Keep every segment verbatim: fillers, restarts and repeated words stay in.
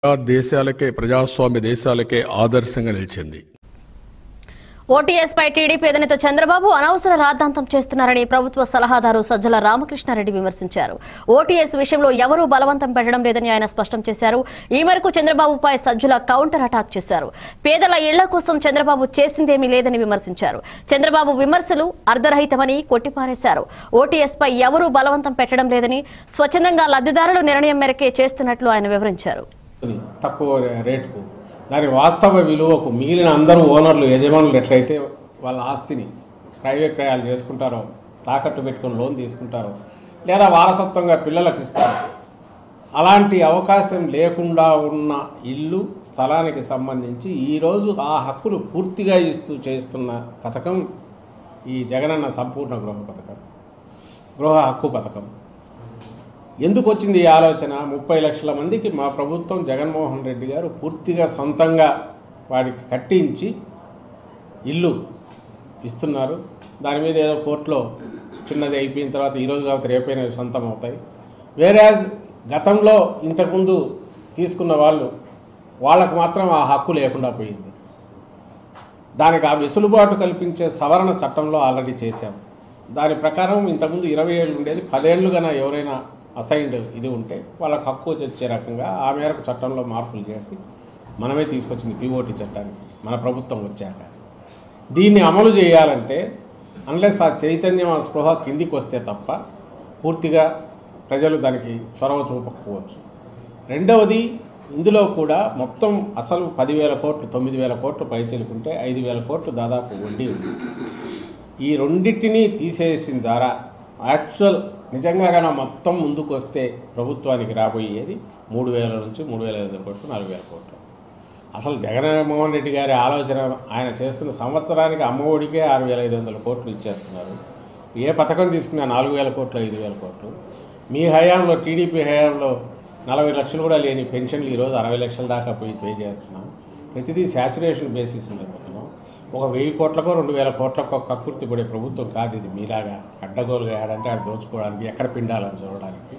దేశాలకే ప్రజాస్వామ్య దేశాలకే ఆదర్శంగా నిలిచింది. ఓటీఎస్ పై టీడీపీ అధినేత చంద్రబాబు అనవసర రాద్ధాంతం చేస్తున్నారని ప్రభుత్వ సలహాదారు సజ్జల రామకృష్ణారెడ్డి విమర్శించారు. ఓటీఎస్ విషయంలో ఎవరూ బలవంతం పెట్టడం లేదని ఆయన స్పష్టం చేశారు. ఈ మేరకు చంద్రబాబుపై సజ్జల కౌంటర్ అటాక్ చేశారు. పేదల ఇళ్ల కోసం చంద్రబాబు చేసిందేమీ లేదని విమర్శించారు. చంద్రబాబు విమర్శలు అర్ధరహితమని కొట్టిపారేశారు. ఓటీఎస్ పై ఎవరూ బలవంతం పెట్టడం లేదని స్వచ్ఛందంగా లబ్ధిదారులు నిర్ణయం మేరకే చేస్తున్నట్లు ఆయన వివరించారు. తక్కువ రేటుకు దాని వాస్తవ విలువకు మిగిలిన అందరూ ఓనర్లు యజమానులు ఎట్లయితే వాళ్ళ ఆస్తిని క్రయ విక్రయాలు చేసుకుంటారో, తాకట్టు పెట్టుకుని లోన్ తీసుకుంటారో, లేదా వారసత్వంగా పిల్లలకు ఇస్తారో, అలాంటి అవకాశం లేకుండా ఉన్న ఇల్లు స్థలానికి సంబంధించి ఈరోజు ఆ హక్కులు పూర్తిగా ఇస్తూ చేస్తున్న పథకం ఈ జగనన్న సంపూర్ణ గృహ పథకం, గృహ హక్కు పథకం. ఎందుకు వచ్చింది ఈ ఆలోచన? ముప్పై లక్షల మందికి మా ప్రభుత్వం జగన్మోహన్ రెడ్డి గారు పూర్తిగా సొంతంగా వాడికి కట్టించి ఇల్లు ఇస్తున్నారు. దాని మీద ఏదో కోర్టులో చిన్నది అయిపోయిన తర్వాత ఈరోజు కాబట్టి రేపైనా సొంతం అవుతాయి. వేరే గతంలో ఇంతకుముందు తీసుకున్న వాళ్ళు వాళ్ళకు మాత్రం ఆ హక్కు లేకుండా పోయింది. దానికి ఆ వెసులుబాటు కల్పించే సవరణ చట్టంలో ఆల్రెడీ చేశాం. దాని ప్రకారం ఇంతకుముందు ఇరవై ఏళ్ళు ఉండేది, పదేళ్లుగా ఎవరైనా అసైన్డ్ ఇది ఉంటే వాళ్ళకు హక్కు వచ్చే రకంగా ఆ మేరకు చట్టంలో మార్పులు చేసి మనమే తీసుకొచ్చింది పీఓటీ చట్టానికి మన ప్రభుత్వం వచ్చాక. దీన్ని అమలు చేయాలంటే అన్లెస్ ఆ చైతన్యం ఆ స్పృహ కిందికి వస్తే తప్ప పూర్తిగా ప్రజలు దానికి చొరవ చూపకపోవచ్చు. రెండవది, ఇందులో కూడా మొత్తం అసలు పదివేల కోట్లు తొమ్మిది వేల కోట్లు పైచెలుకుంటే ఐదు వేల కోట్లు దాదాపు వడ్డీ ఉంది. ఈ రెండింటినీ తీసేసిన ద్వారా యాక్చువల్ నిజంగా కానీ మొత్తం ముందుకు వస్తే ప్రభుత్వానికి రాబోయేది మూడు వేల నుంచి మూడు వేల ఐదు కోట్లు నాలుగు వేల కోట్లు. అసలు జగన్మోహన్ రెడ్డి గారి ఆలోచన ఆయన చేస్తున్న సంవత్సరానికి అమ్మఒడికే ఆరు వేల ఐదు వందల కోట్లు ఇచ్చేస్తున్నారు. ఏ పథకం తీసుకున్నా నాలుగు వేల కోట్లు ఐదు వేల కోట్లు. మీ హయాంలో టీడీపీ హయాంలో నలభై లక్షలు కూడా లేని పెన్షన్లు ఈరోజు అరవై లక్షల దాకా పోయి పే చేస్తున్నాం. ప్రతిదీ శాచురేషన్ బేసిస్ అయిపోతున్నాం. ఒక వెయ్యి కోట్లకో రెండు వేల కోట్లకో కక్కుర్తి పడే ప్రభుత్వం కాదు ఇది. మీలాగా అడ్డగోలుగా ఆడంటే ఆడ దోచుకోవడానికి, ఎక్కడ పిండాలని చూడడానికి,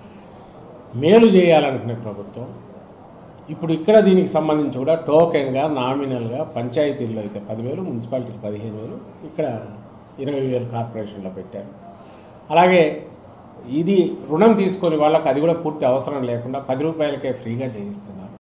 మేలు చేయాలనుకునే ప్రభుత్వం. ఇప్పుడు ఇక్కడ దీనికి సంబంధించి కూడా టోకెన్గా నామినల్గా పంచాయతీల్లో అయితే పదివేలు, మున్సిపాలిటీలు పదిహేను వేలు, ఇక్కడ ఇరవై వేలు కార్పొరేషన్లో పెట్టారు. అలాగే ఇది రుణం తీసుకొని వాళ్ళకి అది కూడా పూర్తి అవసరం లేకుండా పది రూపాయలకే ఫ్రీగా చేయిస్తున్నారు.